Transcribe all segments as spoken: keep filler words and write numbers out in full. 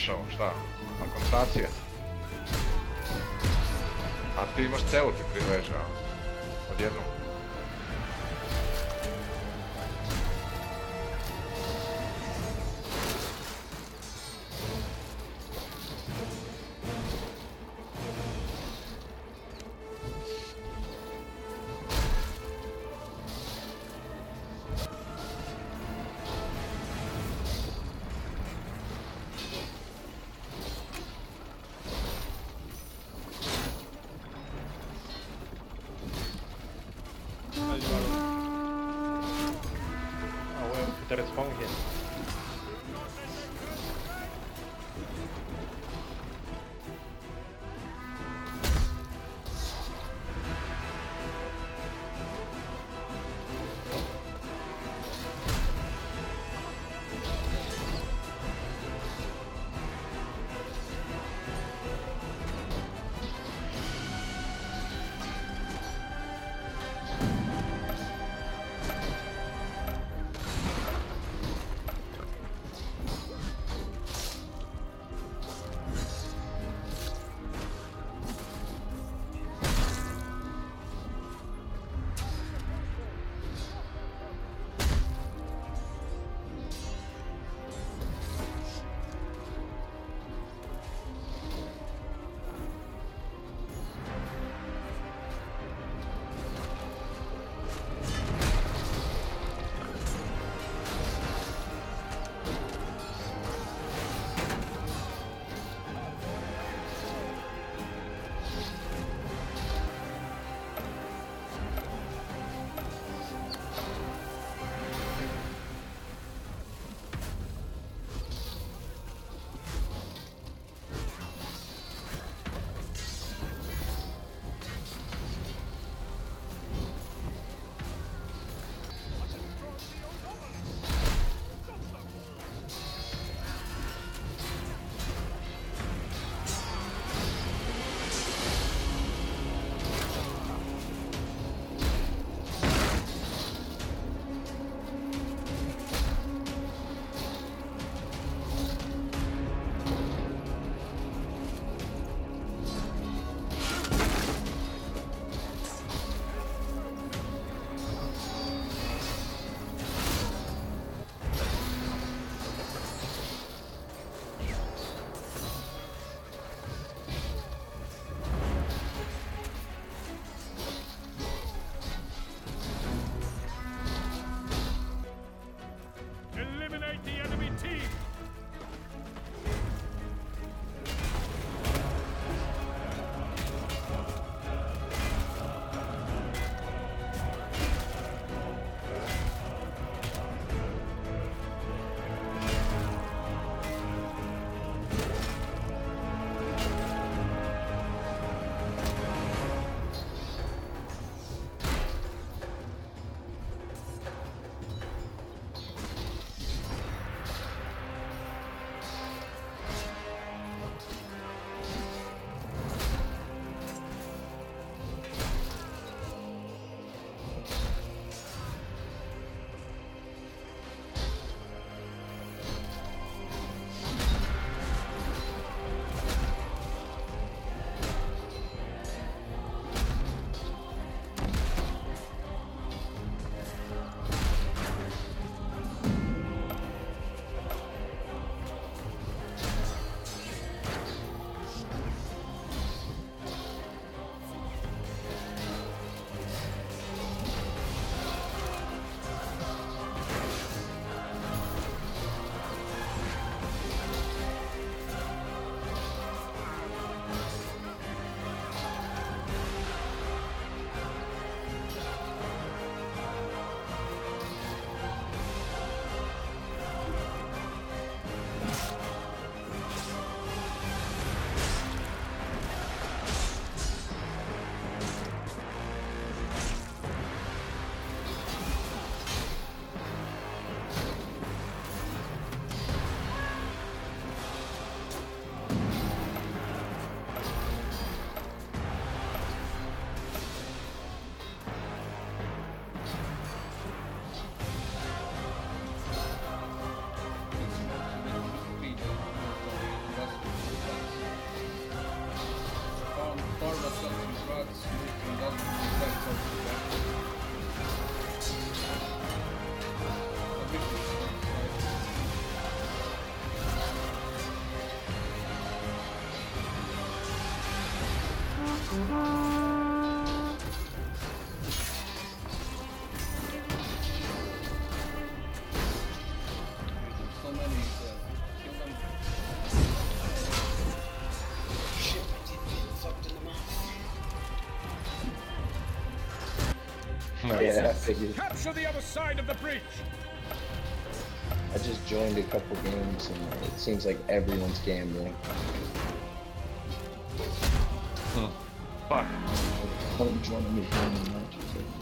izašao, šta? A koncentracija. A ti imaš celu ti prileža. Odjednom. There is spawn here. that's that's that's something bad. A bit so many uh, kill them. Shit, I did get fucked in the mouth. Yeah, I figured. Capture the other side of the bridge! I just joined a couple games and it seems like everyone's gambling. Hmm. Fuck. Don't join me gambling matches.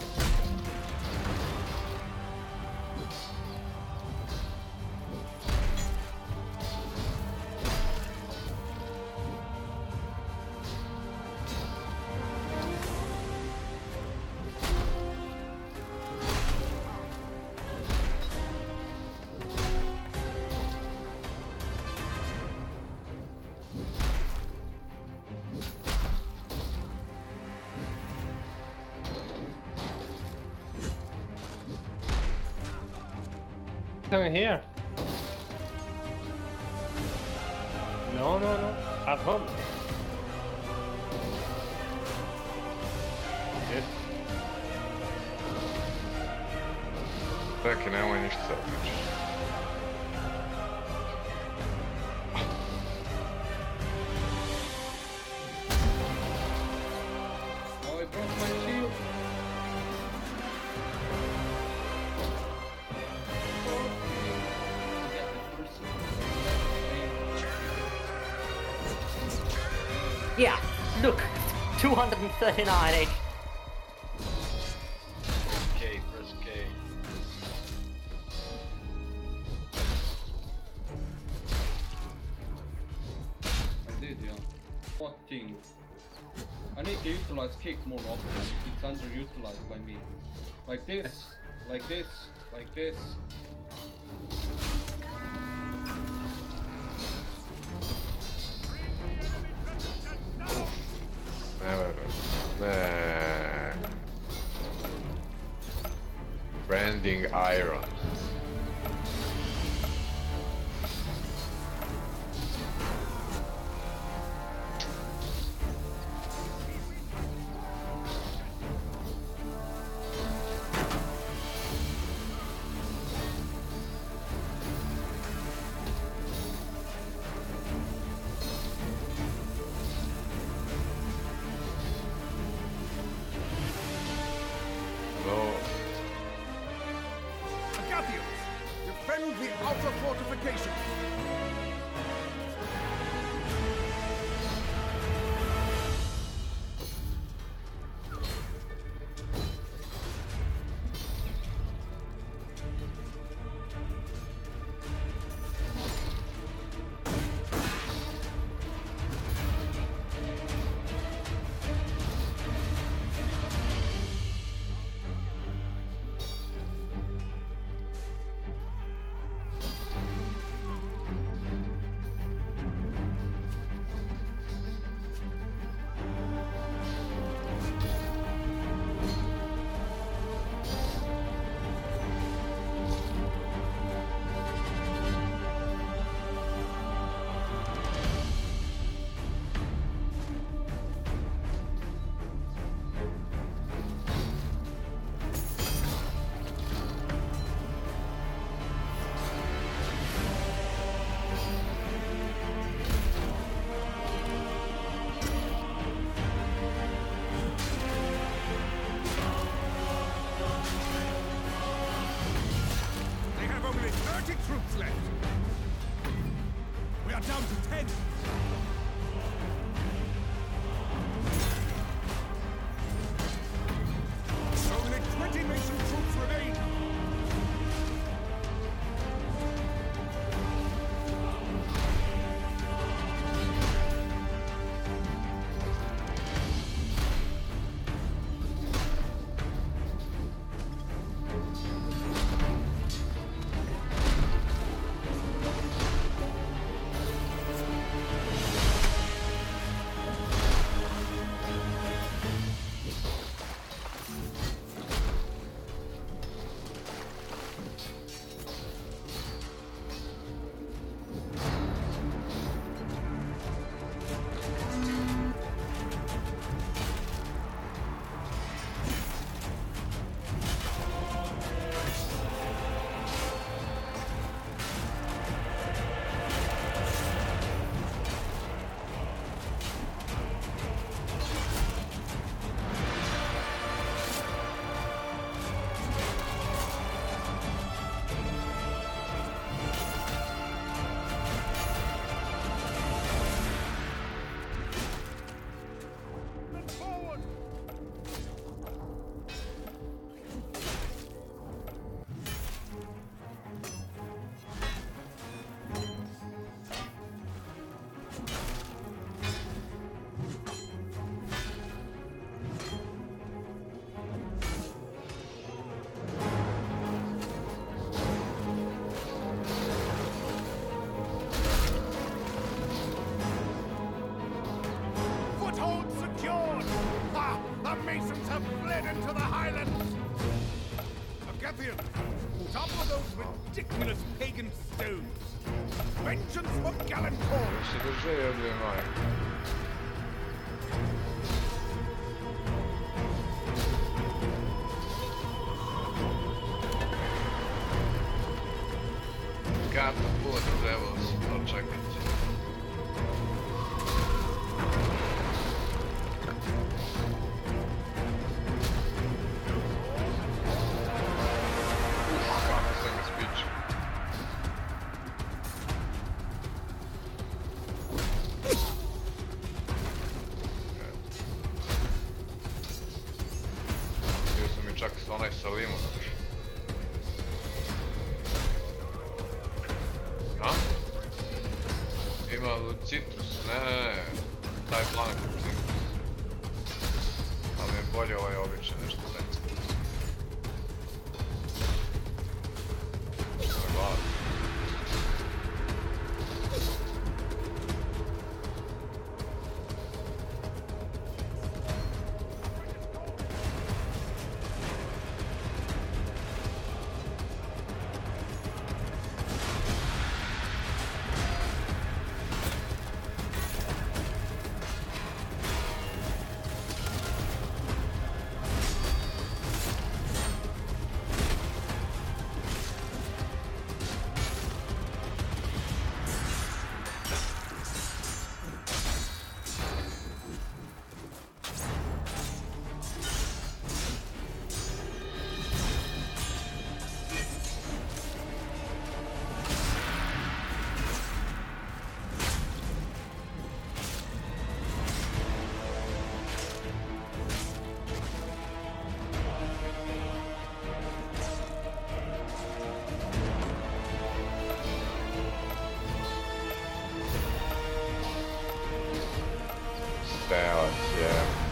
Coming here. No, no, no. At home. Yes. Čekaj, nemoj ništa sad pričaš. Oh, I broke my shield. Yeah, look, two hundred thirty-nine H. K, press K. I did, yeah. fourteen. I need to utilize kick more often. It's underutilized by me. Like this, like this, like this. Ne verujem. Ne. Branding iron. No. Agapios! Defend the outer fortification! They have only thirty troops left! We are down to ten! Only twenty nation troops remain! to the Highlands! Agathian, topple those ridiculous pagan stones! Vengeance from Galancore! Se drže jedli maj. Catapult levels, I'll check it. Čak onaj sa limunom. A? Ima citrus, ne, ne, ne. Taj planet je citrus. Ali je bolje ovaj običan nešto dajte. Što je glav. Balance, yeah.